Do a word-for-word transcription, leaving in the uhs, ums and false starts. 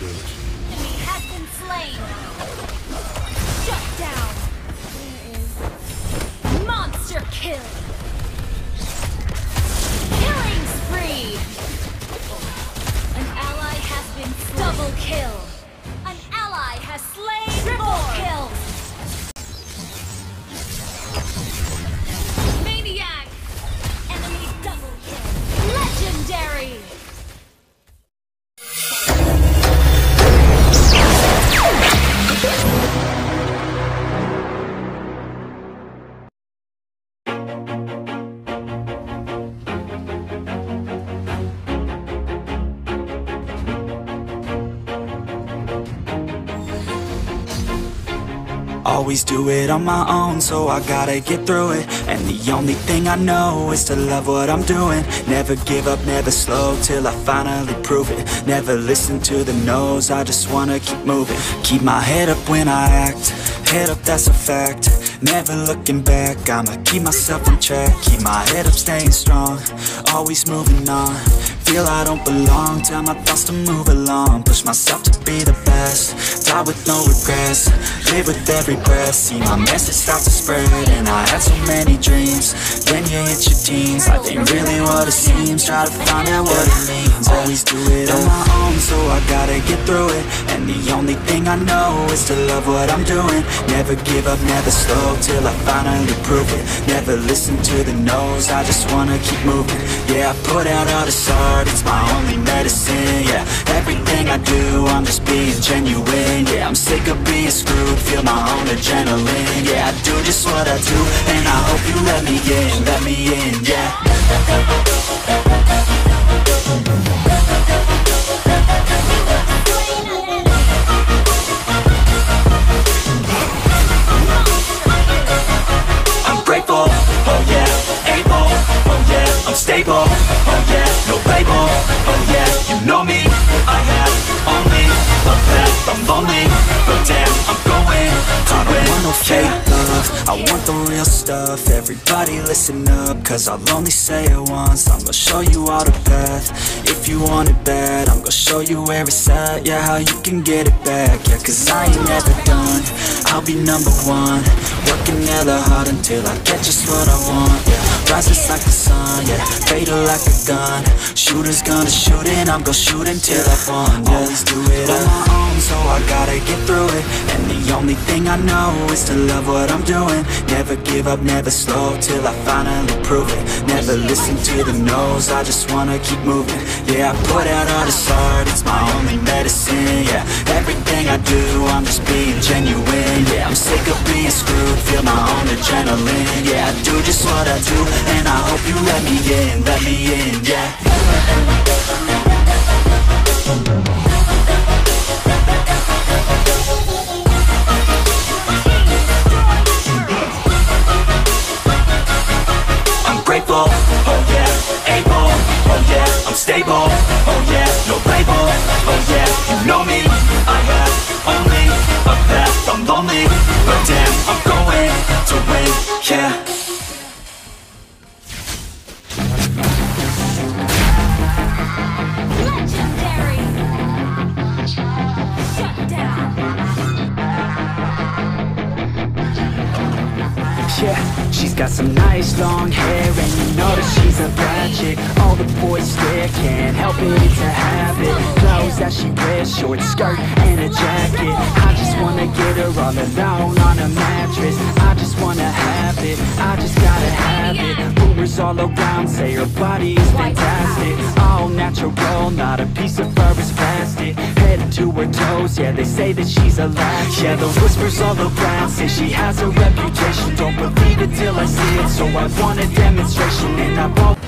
Enemy has been slain. Shut down. Monster kill. Killing spree. An ally has been slain. Double kill. An ally has slain. Triple kill. Maniac. Enemy double kill. Legendary. Always do it on my own, so I gotta get through it. And the only thing I know is to love what I'm doing. Never give up, never slow, till I finally prove it. Never listen to the no's, I just wanna keep moving. Keep my head up when I act, head up, that's a fact. Never looking back, I'ma keep myself on track. Keep my head up, staying strong, always moving on. Feel I don't belong, tell my thoughts to move along. Push myself to be the best, die with no regrets. Live with every breath, see my message start to spread. And I had so many dreams, then you hit your teens. Life ain't really what it seems, try to find out what it means. Always do it on my own, so I gotta get through it. And the only thing I know is to love what I'm doing. Never give up, never slow, till I finally prove it. Never listen to the no's, I just wanna keep moving. Yeah, I put out all this art, it's my only medicine. Yeah, everything I do, I'm just being genuine. Yeah, I'm sick of being screwed, feel my own adrenaline. Yeah, I do just what I do, and I hope you let me in, let me in, yeah. I'm grateful, oh yeah, able, oh yeah, I'm stable, oh yeah, no label, oh yeah, you know me, I have only a path, I'm lonely, but damn, I'm going to I don't want no fake love, I want the real stuff. Everybody listen up, cause I'll only say it once. I'm gonna show you all the path, if you want it bad. I'm gonna show you where it's at, yeah, how you can get it back. Yeah, cause I ain't never done, I'll be number one. Working hella hard until I get just what I want, yeah. Rises like the sun, yeah, fatal like a gun. Shooters gonna shoot and I'm gonna shoot until I won, yeah. Always do it on my own, so I gotta get through it. And the only thing I know is to love what I'm doing. Never give up, never slow, till I finally prove it. Never listen to the no's, I just wanna keep moving. Yeah, I put out all this art, it's my only medicine. Yeah, everything I do, I'm just being genuine. Yeah, I'm sick of being screwed, feel my own adrenaline. Yeah, I do just what I do, and I hope you let me in, let me in, yeah. I'm grateful, oh yeah, able, oh yeah, I'm stable, oh yeah, no label, oh yeah, you know me, I have only a path, I'm lonely, but damn, I'm going to win, yeah. Legendary. Shut down. Yeah, she's got some nice long hair, and you know that she's a bad chick. All the boys stare, can't help it, it's a habit. Clothes that she wears, short skirt and a jacket. I just wanna get her all alone on a mattress. I just wanna have it, I just gotta have it. Rumors all around say her body is fantastic. All natural, not a piece of fur is plastic. Head to her toes, yeah, they say that she's a latch. Yeah, the whispers all around say she has a reputation. Don't believe it till I see it, so I want a demonstration. And I won't